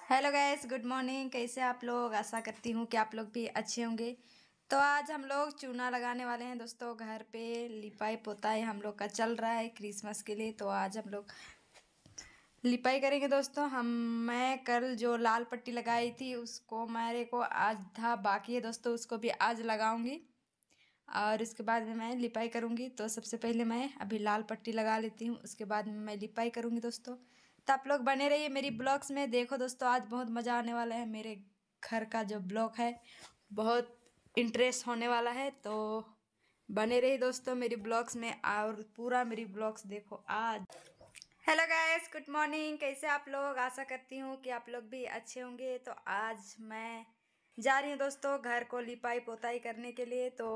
Hello guys, good morning. कैसे आप लोग? आशा करती हूँ कि आप लोग भी अच्छे होंगे। तो आज हम लोग चूना लगाने वाले हैं दोस्तों। घर पे लिपाई पोताई हम लोग का चल रहा है क्रिसमस के लिए। तो आज हम लोग लिपाई करेंगे दोस्तों। मैं कल जो लाल पट्टी लगाई थी उसको मेरे को आधा बाकी है दोस्तों, उसको भी आज लगाऊंगी और इसके बाद में मैं लिपाई करूँगी। तो सबसे पहले मैं अभी लाल पट्टी लगा लेती हूँ, उसके बाद में मैं लिपाई करूँगी दोस्तों। तो आप लोग बने रहिए मेरी ब्लॉग्स में। देखो दोस्तों, आज बहुत मज़ा आने वाला है। मेरे घर का जो ब्लॉग है बहुत इंटरेस्ट होने वाला है। तो बने रहिए दोस्तों मेरी ब्लॉग्स में और पूरा मेरी ब्लॉग्स देखो आज। Hello guys, good morning. कैसे आप लोग? आशा करती हूँ कि आप लोग भी अच्छे होंगे। तो आज मैं जा रही हूँ दोस्तों घर को लिपाई पोताई करने के लिए। तो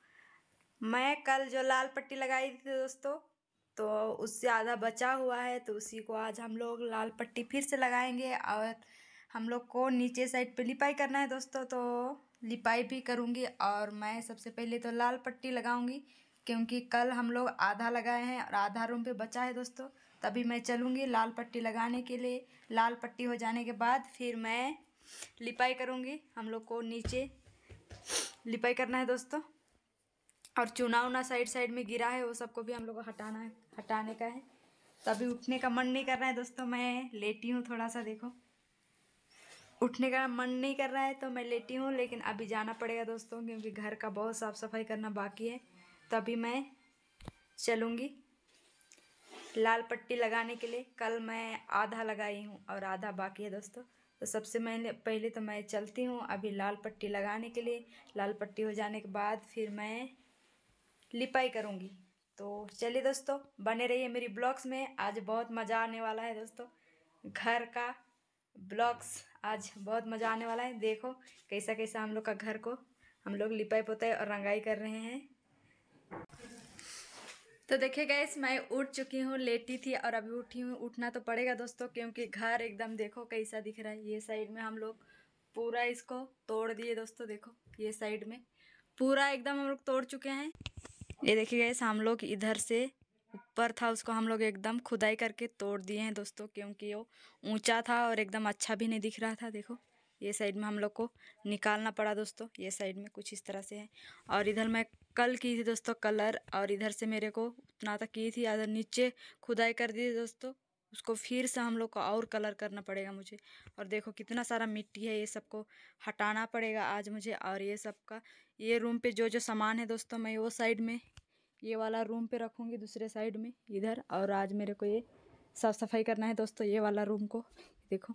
मैं कल जो लाल पट्टी लगाई थी दोस्तों, तो उससे आधा बचा हुआ है। तो उसी को आज हम लोग लाल पट्टी फिर से लगाएंगे और हम लोग को नीचे साइड पे लिपाई करना है दोस्तों। तो लिपाई भी करूँगी और मैं सबसे पहले तो लाल पट्टी लगाऊंगी, क्योंकि कल हम लोग आधा लगाए हैं और आधा रूम पे बचा है दोस्तों। तभी मैं चलूँगी लाल पट्टी लगाने के लिए। लाल पट्टी हो जाने के बाद फिर मैं लिपाई करूँगी। हम लोग को नीचे लिपाई करना है दोस्तों। और चूना उना साइड साइड में गिरा है वो सबको भी हम लोग को हटाने का है। तो अभी उठने का मन नहीं कर रहा है दोस्तों, मैं लेटी हूँ थोड़ा सा। देखो, उठने का मन नहीं कर रहा है तो मैं लेटी हूँ, लेकिन अभी जाना पड़ेगा दोस्तों क्योंकि घर का बहुत साफ़ सफाई करना बाकी है। तो अभी मैं चलूँगी लाल पट्टी लगाने के लिए। कल मैं आधा लगाई हूँ और आधा बाकी है दोस्तों। तो सबसे पहले तो मैं चलती हूँ अभी लाल पट्टी लगाने के लिए। लाल पट्टी हो जाने के बाद फिर मैं लिपाई करूँगी। तो चलिए दोस्तों, बने रहिए मेरी ब्लॉग्स में। आज बहुत मज़ा आने वाला है दोस्तों। घर का ब्लॉग्स आज बहुत मज़ा आने वाला है। देखो कैसा कैसा हम लोग का घर को हम लोग लिपाई पोताई और रंगाई कर रहे हैं। तो देखिए गैस, मैं उठ चुकी हूँ, लेटी थी और अभी उठी हूँ। उठना तो पड़ेगा दोस्तों क्योंकि घर एकदम देखो कैसा दिख रहा है। ये साइड में हम लोग पूरा इसको तोड़ दिए दोस्तों। देखो ये साइड में पूरा एकदम हम लोग तोड़ चुके हैं। ये देखिए गैस, हम लोग इधर से ऊपर था उसको हम लोग एकदम खुदाई करके तोड़ दिए हैं दोस्तों, क्योंकि वो ऊंचा था और एकदम अच्छा भी नहीं दिख रहा था। देखो ये साइड में हम लोग को निकालना पड़ा दोस्तों। ये साइड में कुछ इस तरह से है। और इधर मैं कल की थी दोस्तों कलर, और इधर से मेरे को उतना तक की थी, इधर नीचे खुदाई कर दी दोस्तों। उसको फिर से हम लोग को और कलर करना पड़ेगा मुझे। और देखो कितना सारा मिट्टी है, ये सबको हटाना पड़ेगा आज मुझे। और ये सब का ये रूम पे जो जो सामान है दोस्तों, मैं वो साइड में ये वाला रूम पे रखूँगी, दूसरे साइड में इधर। और आज मेरे को ये साफ़ सफाई करना है दोस्तों ये वाला रूम को। देखो,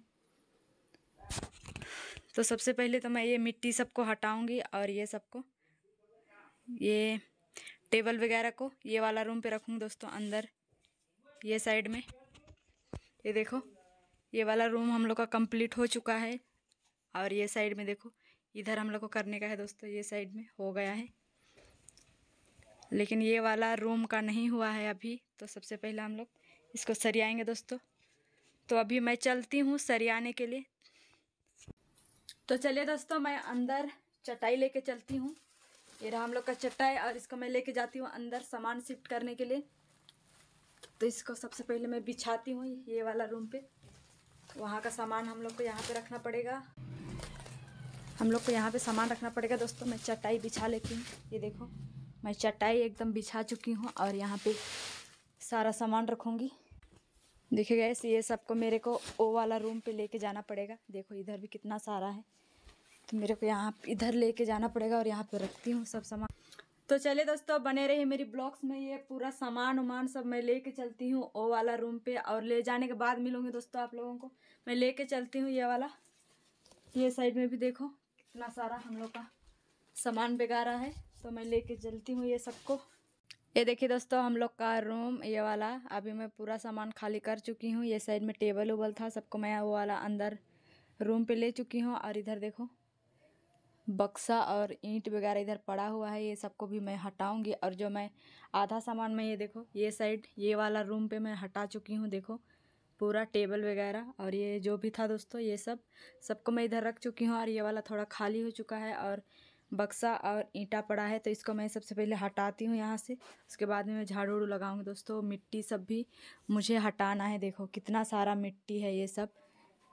तो सबसे पहले तो मैं ये मिट्टी सबको हटाऊंगी और ये सबको ये टेबल वगैरह को ये वाला रूम पे रखूँगी दोस्तों अंदर ये साइड में। ये देखो ये वाला रूम हम लोग का कंप्लीट हो चुका है। और ये साइड में देखो इधर हम लोग को करने का है दोस्तों। ये साइड में हो गया है, लेकिन ये वाला रूम का नहीं हुआ है अभी। तो सबसे पहले हम लोग इसको सरियाएंगे दोस्तों। तो अभी मैं चलती हूँ सरियाने के लिए। तो चलिए दोस्तों, मैं अंदर चटाई लेके चलती हूँ। ये रहा हम लोग का चटाई और इसको मैं लेके जाती हूँ अंदर सामान शिफ्ट करने के लिए। तो इसको सबसे पहले मैं बिछाती हूँ ये वाला रूम पे। वहाँ का सामान हम लोग को यहाँ पे रखना पड़ेगा। हम लोग को यहाँ पे सामान रखना पड़ेगा दोस्तों। मैं चटाई बिछा लेती हूँ। ये देखो मैं चटाई एकदम बिछा चुकी हूँ और यहाँ पे सारा सामान रखूँगी। देखिए गैस, ये सबको मेरे को ओ वाला रूम पे लेके जाना पड़ेगा। देखो इधर भी कितना सारा है, तो मेरे को यहाँ इधर लेके जाना पड़ेगा और यहाँ पे रखती हूँ सब सामान। तो चलिए दोस्तों, बने रहिए मेरी ब्लॉग्स में। ये पूरा सामान उमान सब मैं लेके चलती हूँ ओ वाला रूम पे, और ले जाने के बाद मिलूंगी दोस्तों आप लोगों को। मैं लेके चलती हूँ ये वाला। ये साइड में भी देखो कितना सारा हम लोग का सामान वगैरह है, तो मैं लेके चलती हूँ ये सबको। ये देखिए दोस्तों, हम लोग का रूम ये वाला अभी मैं पूरा सामान खाली कर चुकी हूँ। ये साइड में टेबल उबल था, सबको मैं वो वाला अंदर रूम पे ले चुकी हूँ। और इधर देखो बक्सा और ईंट वगैरह इधर पड़ा हुआ है, ये सबको भी मैं हटाऊंगी। और जो मैं आधा सामान में ये देखो ये साइड ये वाला रूम पे मैं हटा चुकी हूँ। देखो पूरा टेबल वगैरह और ये जो भी था दोस्तों ये सबको मैं इधर रख चुकी हूँ। और ये वाला थोड़ा खाली हो चुका है और बक्सा और ईंटा पड़ा है, तो इसको मैं सबसे पहले हटाती हूँ यहाँ से। उसके बाद में मैं झाड़ू उड़ू लगाऊंगी दोस्तों। मिट्टी सब भी मुझे हटाना है। देखो कितना सारा मिट्टी है ये सब,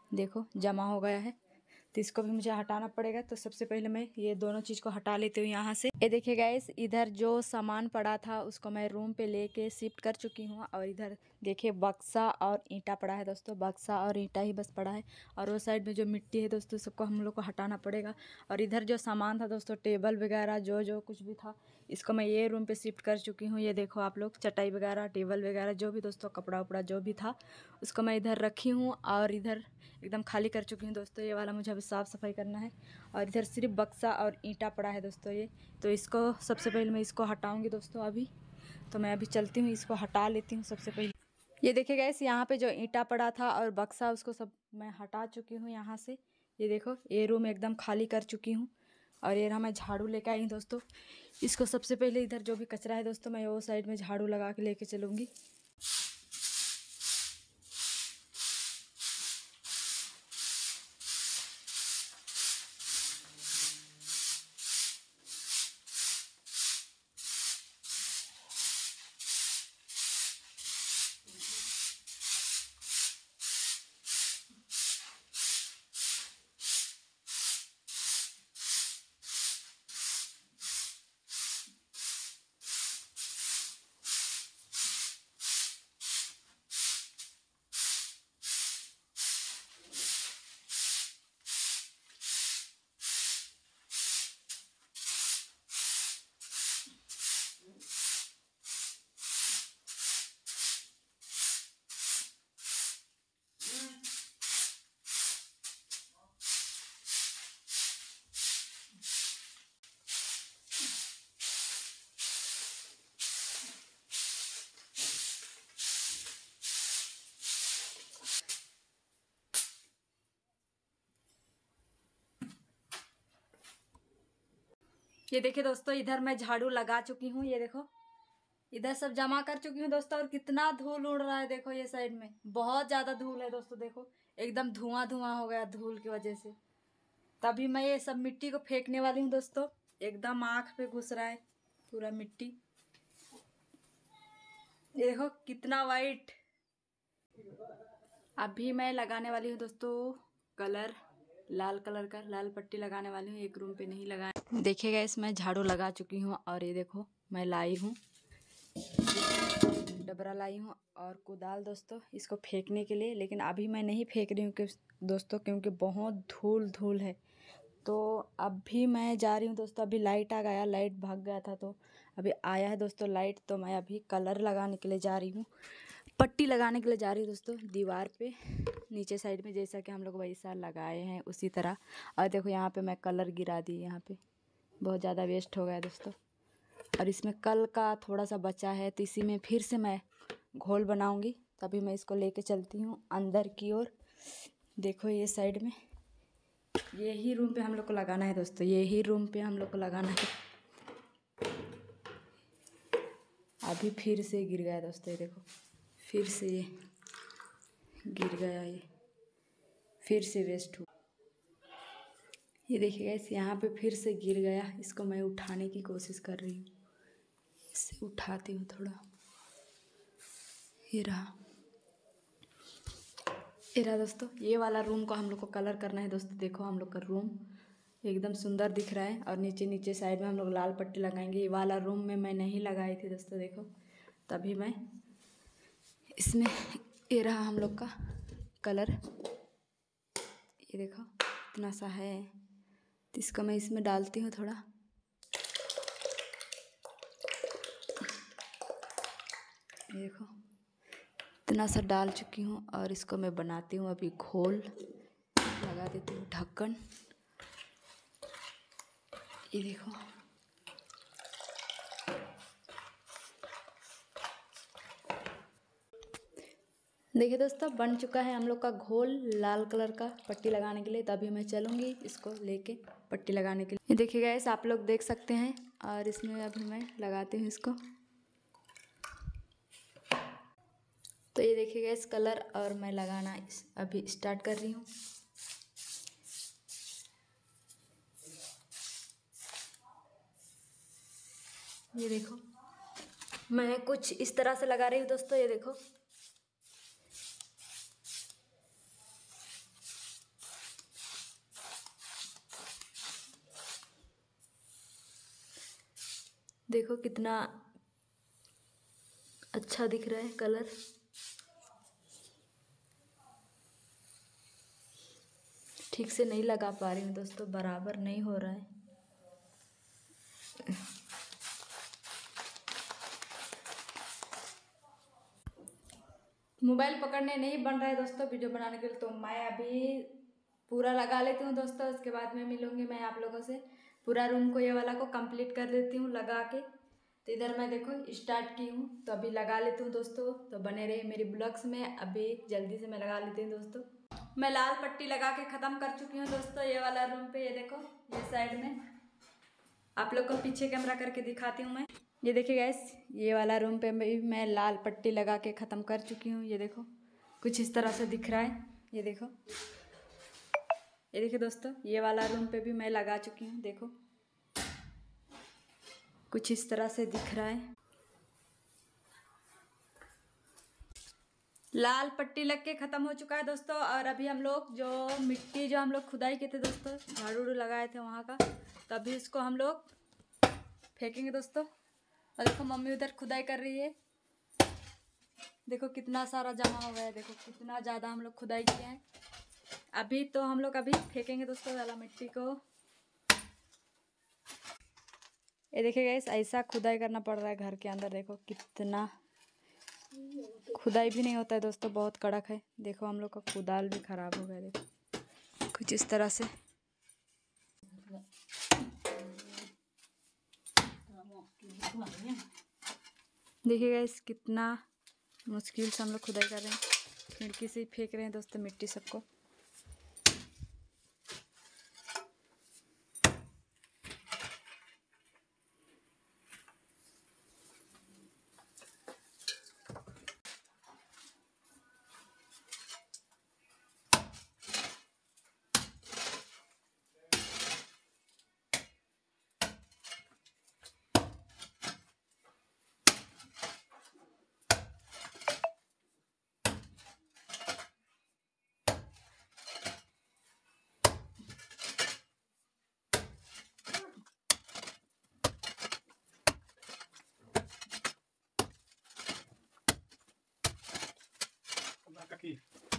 देखो जमा हो गया है, तो इसको भी मुझे हटाना पड़ेगा। तो सबसे पहले मैं ये दोनों चीज़ को हटा लेती हूँ यहाँ से। ये देखिए गाइस, इधर जो सामान पड़ा था उसको मैं रूम पे लेके शिफ्ट कर चुकी हूँ। और इधर देखिए बक्सा और ईंटा पड़ा है दोस्तों, बक्सा और ईंटा ही बस पड़ा है। और वो साइड में जो मिट्टी है दोस्तों, सबको हम लोग को हटाना पड़ेगा। और इधर जो सामान था दोस्तों, टेबल वगैरह जो जो कुछ भी था, इसको मैं ये रूम पे शिफ्ट कर चुकी हूँ। ये देखो आप लोग, चटाई वगैरह, टेबल वगैरह जो भी दोस्तों, कपड़ा उपड़ा जो भी था उसको मैं इधर रखी हूँ। और इधर एकदम खाली कर चुकी हूँ दोस्तों। ये वाला मुझे अभी साफ़ सफाई करना है। और इधर सिर्फ बक्सा और ईंटा पड़ा है दोस्तों ये। तो इसको सबसे पहले मैं इसको हटाऊँगी दोस्तों अभी। तो मैं अभी चलती हूँ, इसको हटा लेती हूँ सबसे पहले। ये देखिए गाइस, यहाँ पे जो ईंटा पड़ा था और बक्सा, उसको सब मैं हटा चुकी हूँ यहाँ से। ये देखो, ये रूम एकदम खाली कर चुकी हूँ। और ये रहा, मैं झाड़ू लेकर आई हूँ दोस्तों। इसको सबसे पहले इधर जो भी कचरा है दोस्तों, मैं वो साइड में झाड़ू लगा के लेके चलूँगी। ये देखिए दोस्तों, इधर मैं झाड़ू लगा चुकी हूँ। ये देखो, इधर सब जमा कर चुकी हूँ दोस्तों। और कितना धूल उड़ रहा है देखो, ये साइड में बहुत ज़्यादा धूल है दोस्तों। देखो एकदम धुआं धुआं हो गया धूल की वजह से। तभी मैं ये सब मिट्टी को फेंकने वाली हूँ दोस्तों। एकदम आँख पे घुस रहा है पूरा मिट्टी। ये देखो कितना वाइट। अभी मैं लगाने वाली हूँ दोस्तों कलर, लाल कलर का लाल पट्टी लगाने वाली हूँ। एक रूम पे नहीं लगाया। देखिएगा, इसमें झाड़ू लगा चुकी हूँ। और ये देखो, मैं लाई हूँ डबरा, लाई हूँ और कुदाल दोस्तों, इसको फेंकने के लिए। लेकिन अभी मैं नहीं फेंक रही हूँ दोस्तों, क्योंकि बहुत धूल धूल है। तो अभी मैं जा रही हूँ दोस्तों। अभी लाइट आ गया, लाइट भाग गया था, तो अभी आया है दोस्तों लाइट। तो मैं अभी कलर लगाने के लिए जा रही हूँ, पट्टी लगाने के लिए जा रही हूँ दोस्तों, दीवार पे नीचे साइड में, जैसा कि हम लोग वैसा लगाए हैं उसी तरह। और देखो यहाँ पे मैं कलर गिरा दी, यहाँ पे बहुत ज़्यादा वेस्ट हो गया दोस्तों। और इसमें कल का थोड़ा सा बचा है, तो इसी में फिर से मैं घोल बनाऊंगी। तभी मैं इसको लेके चलती हूँ अंदर की ओर। देखो ये साइड में, यही रूम पे हम लोग को लगाना है दोस्तों, यही रूम पे हम लोग को लगाना है। अभी फिर से गिर गया दोस्तों, ये देखो फिर से ये गिर गया, ये फिर से वेस्ट हुआ। ये देखिए गाइस, यहाँ पे फिर से गिर गया। इसको मैं उठाने की कोशिश कर रही हूँ, इससे उठाती हूँ थोड़ा। ये रहा दोस्तों, ये वाला रूम को हम लोग को कलर करना है दोस्तों। देखो हम लोग का रूम एकदम सुंदर दिख रहा है। और नीचे नीचे साइड में हम लोग लाल पट्टी लगाएंगे। ये वाला रूम में मैं नहीं लगाई थी दोस्तों, देखो तभी मैं इसमें, ये रहा हम लोग का कलर। ये देखो इतना सा है, तो इसको मैं इसमें डालती हूँ थोड़ा। ये देखो इतना सा डाल चुकी हूँ। और इसको मैं बनाती हूँ अभी घोल, लगा देती हूँ ढक्कन। ये देखो देखिए दोस्तों, बन चुका है हम लोग का घोल लाल कलर का पट्टी लगाने के लिए। तभी मैं चलूँगी इसको लेके पट्टी लगाने के लिए। ये देखिए गाइस, आप लोग देख सकते हैं। और इसमें अभी मैं लगाती हूँ इसको। तो ये देखिए गाइस कलर, और मैं लगाना अभी स्टार्ट कर रही हूँ। ये देखो मैं कुछ इस तरह से लगा रही हूँ दोस्तों। ये देखो देखो कितना अच्छा दिख रहा है कलर। ठीक से नहीं लगा पा रही हूँ दोस्तों, बराबर नहीं हो रहा है। मोबाइल पकड़ने नहीं बन रहा है दोस्तों वीडियो बनाने के लिए, तो मैं अभी पूरा लगा लेती हूँ दोस्तों। उसके बाद में मिलूँगी मैं आप लोगों से। पूरा रूम को ये वाला को कंप्लीट कर देती हूँ लगा के। तो इधर मैं देखो स्टार्ट की हूँ, तो अभी लगा लेती हूँ दोस्तों। तो बने रहिए मेरी ब्लॉग्स में, अभी जल्दी से मैं लगा लेती हूँ दोस्तों। मैं लाल पट्टी लगा के ख़त्म कर चुकी हूँ दोस्तों ये वाला रूम पे। ये देखो ये साइड में आप लोग को पीछे कैमरा करके दिखाती हूँ मैं। ये देखिए गैस, ये वाला रूम पे भी मैं लाल पट्टी लगा के ख़त्म कर चुकी हूँ। ये देखो कुछ इस तरह से दिख रहा है। ये देखो, ये देखिए दोस्तों, ये वाला रूम पे भी मैं लगा चुकी हूँ। देखो कुछ इस तरह से दिख रहा है। लाल पट्टी लग के ख़त्म हो चुका है दोस्तों। और अभी हम लोग जो मिट्टी जो हम लोग खुदाई किए थे दोस्तों, झाड़ू उड़ू लगाए थे वहाँ का, तभी इसको हम लोग फेंकेंगे दोस्तों। और देखो मम्मी उधर खुदाई कर रही है। देखो कितना सारा जमा हो गया है, देखो कितना ज़्यादा हम लोग खुदाई किए हैं। अभी तो हम लोग अभी फेंकेंगे दोस्तों वाला मिट्टी को। ये देखिए गाइस, ऐसा खुदाई करना पड़ रहा है घर के अंदर। देखो कितना खुदाई भी नहीं होता है दोस्तों, बहुत कड़क है। देखो हम लोग का कुदाल भी खराब हो गया। देखो कुछ इस तरह से। देखिए गाइस कितना मुश्किल से हम लोग खुदाई कर रहे हैं। खिड़की से ही फेंक रहे हैं दोस्तों मिट्टी सबको। Aqui.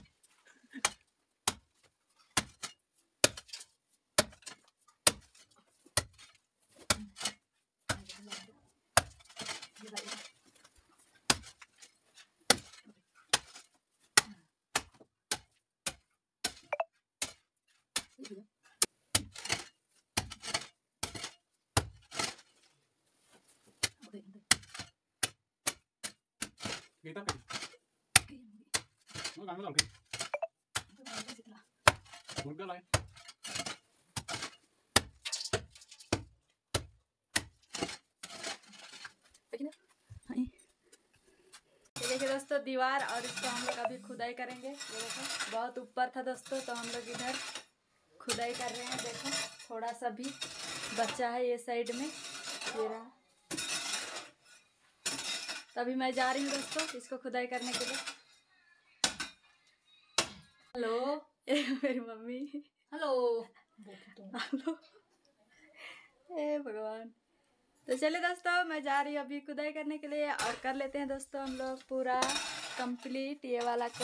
Kita kan? Mau kamu lagi? Mudah lah. देखिए दोस्तों दीवार, और इसको हम लोग अभी खुदाई करेंगे। ये देखो बहुत ऊपर था दोस्तों, तो हम लोग इधर खुदाई कर रहे हैं। देखो थोड़ा सा भी बचा है ये साइड में, ये रहा। तभी मैं जा रही हूँ दोस्तों इसको खुदाई करने के लिए। हेलो, मेरी मम्मी। हेलो हेलो, ए भगवान। तो चलिए दोस्तों मैं जा रही हूँ अभी खुदाई करने के लिए, और कर लेते हैं दोस्तों हम लोग पूरा कंप्लीट ये वाला को।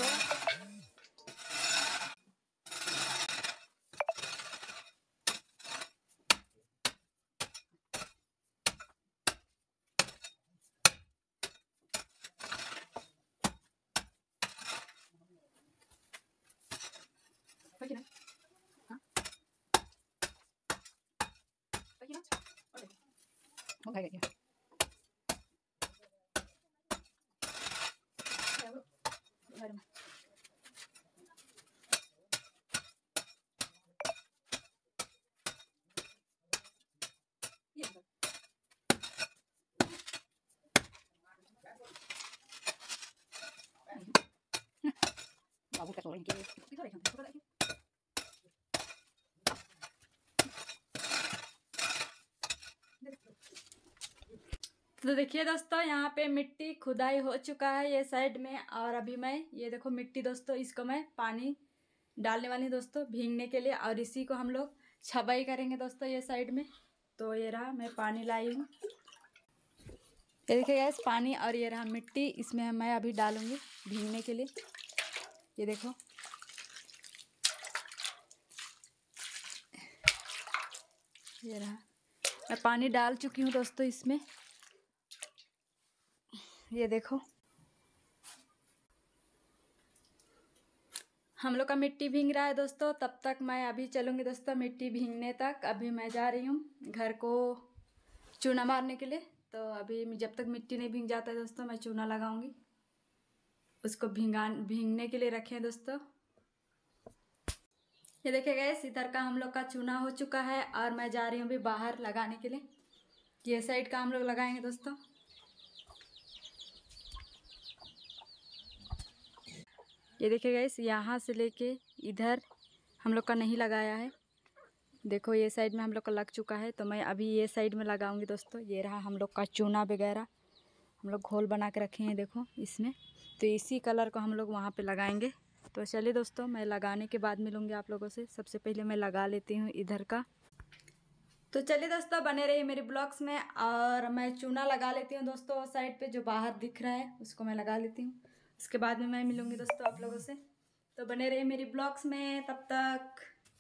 तो देखिए दोस्तों यहाँ पे मिट्टी खुदाई हो चुका है ये साइड में। और अभी मैं ये देखो मिट्टी दोस्तों, इसको मैं पानी डालने वाली दोस्तों भीगने के लिए, और इसी को हम लोग छबाई करेंगे दोस्तों ये साइड में। तो ये रहा, मैं पानी लाई हूँ। ये देखिए गैस पानी और ये रहा मिट्टी, इसमें मैं अभी डालूंगी भीगने के लिए। ये देखो ये रहा, मैं पानी डाल चुकी हूँ दोस्तों इसमें। ये देखो हम लोग का मिट्टी भीग रहा है दोस्तों। तब तक मैं अभी चलूँगी दोस्तों मिट्टी भीगने तक। अभी मैं जा रही हूँ घर को चूना मारने के लिए। तो अभी जब तक मिट्टी नहीं भीग जाता है दोस्तों मैं चूना लगाऊंगी। उसको भीगने के लिए रखें दोस्तों। ये देखिए गैस इधर का हम लोग का चूना हो चुका है और मैं जा रही हूँ अभी बाहर लगाने के लिए। ये साइड का हम लोग लगाएंगे दोस्तों। ये देखिए गैस यहाँ से लेके इधर हम लोग का नहीं लगाया है। देखो ये साइड में हम लोग का लग चुका है, तो मैं अभी ये साइड में लगाऊंगी दोस्तों। ये रहा हम लोग का चूना वगैरह, हम लोग घोल बना के रखे हैं देखो इसमें। तो इसी कलर को हम लोग वहाँ पे लगाएंगे। तो चलिए दोस्तों मैं लगाने के बाद मिलूँगी आप लोगों से। सबसे पहले मैं लगा लेती हूँ इधर का। तो चलिए दोस्तों बने रहिए मेरे ब्लॉग्स में। और मैं चूना लगा लेती हूँ दोस्तों साइड पे जो बाहर दिख रहा है उसको मैं लगा लेती हूँ। उसके बाद में मैं मिलूँगी दोस्तों आप लोगों से। तो बने रहिए मेरी ब्लॉग्स में तब तक।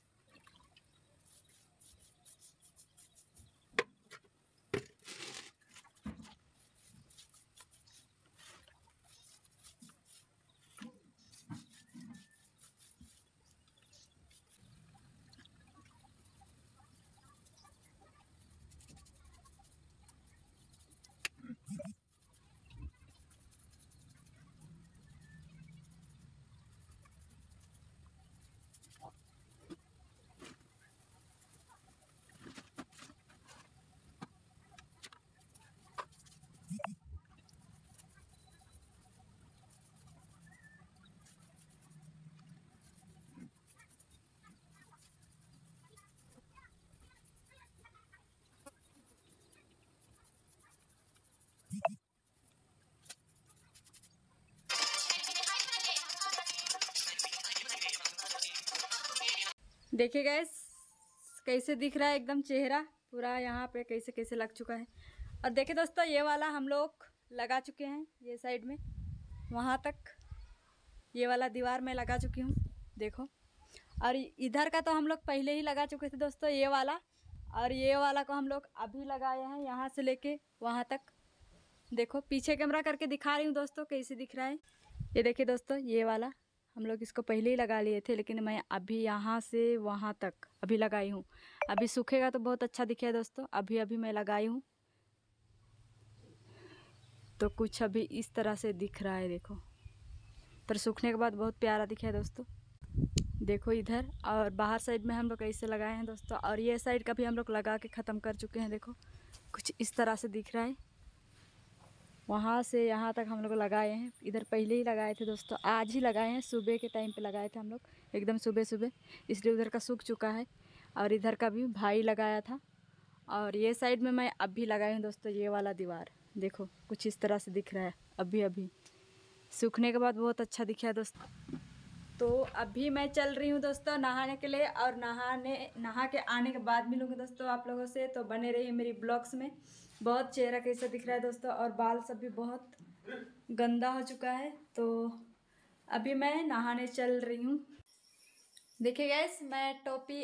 देखिए गैस कैसे दिख रहा है एकदम चेहरा पूरा यहाँ पे कैसे कैसे लग चुका है। और देखिए दोस्तों ये वाला हम लोग लगा चुके हैं ये साइड में वहाँ तक। ये वाला दीवार में लगा चुकी हूँ देखो। और इधर का तो हम लोग पहले ही लगा चुके थे दोस्तों ये वाला। और ये वाला को हम लोग अभी लगाए हैं यहाँ से लेके वहाँ तक। देखो पीछे कैमरा करके दिखा रही हूँ दोस्तों कैसे दिख रहा है। ये देखिए दोस्तों ये वाला हम लोग इसको पहले ही लगा लिए थे, लेकिन मैं अभी यहाँ से वहाँ तक अभी लगाई हूँ। अभी सूखेगा तो बहुत अच्छा दिखेगा दोस्तों। अभी अभी मैं लगाई हूँ तो कुछ अभी इस तरह से दिख रहा है देखो। पर सूखने के बाद बहुत प्यारा दिखा है दोस्तों। देखो इधर और बाहर साइड में हम लोग ऐसे लगाए हैं दोस्तों। और ये साइड का भी हम लोग लगा के ख़त्म कर चुके हैं। देखो कुछ इस तरह से दिख रहा है। वहाँ से यहाँ तक हम लोग लगाए हैं। इधर पहले ही लगाए थे दोस्तों, आज ही लगाए हैं, सुबह के टाइम पे लगाए थे हम लोग एकदम सुबह सुबह, इसलिए उधर का सूख चुका है। और इधर का भी भाई लगाया था। और ये साइड में मैं अभी लगाई हूँ दोस्तों ये वाला दीवार। देखो कुछ इस तरह से दिख रहा है अभी अभी। सूखने के बाद बहुत अच्छा दिखा है दोस्तों। तो अभी मैं चल रही हूँ दोस्तों नहाने के लिए। और नहा के आने के बाद मिलूँगी दोस्तों आप लोगों से। तो बने रहिए मेरी ब्लॉग्स में। बहुत चेहरा कैसा दिख रहा है दोस्तों और बाल सब भी बहुत गंदा हो चुका है। तो अभी मैं नहाने चल रही हूँ। देखिए गैस मैं टोपी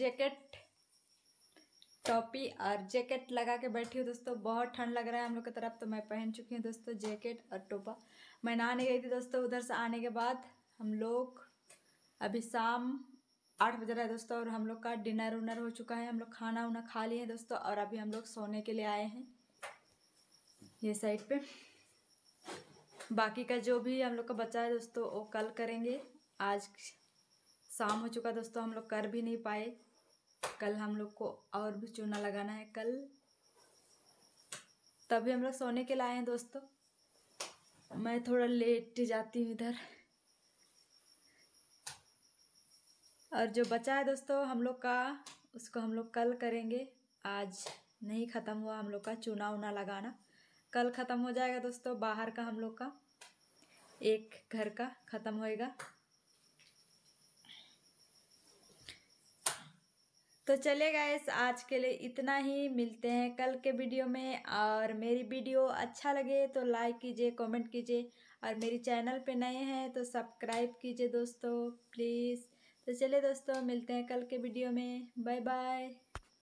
और जैकेट लगा के बैठी हूँ दोस्तों। बहुत ठंड लग रहा है हम लोग की तरफ, तो मैं पहन चुकी हूँ दोस्तों जैकेट और टोपा। मैं नहाने गई थी दोस्तों। उधर से आने के बाद हम लोग अभी शाम 8 बज रहा है दोस्तों। और हम लोग का डिनर उनर हो चुका है। हम लोग खाना उना खा लिए हैं दोस्तों। और अभी हम लोग सोने के लिए आए हैं ये साइड पे। बाकी का जो भी हम लोग का बचा है दोस्तों वो कल करेंगे। आज शाम हो चुका दोस्तों, हम लोग कर भी नहीं पाए। कल हम लोग को और भी चूना लगाना है कल, तभी हम लोग सोने के लिए आए हैं दोस्तों। मैं थोड़ा लेट जाती हूँ इधर। और जो बचा है दोस्तों हम लोग का उसको हम लोग कल करेंगे। आज नहीं ख़त्म हुआ हम लोग का चूना उना लगाना, कल ख़त्म हो जाएगा दोस्तों। बाहर का हम लोग का एक घर का ख़त्म होएगा। तो चलिए गाइस, आज के लिए इतना ही। मिलते हैं कल के वीडियो में। और मेरी वीडियो अच्छा लगे तो लाइक कीजिए, कमेंट कीजिए, और मेरी चैनल पे नए हैं तो सब्सक्राइब कीजिए दोस्तों, प्लीज़। तो चलिए दोस्तों, मिलते हैं कल के वीडियो में। Bye bye.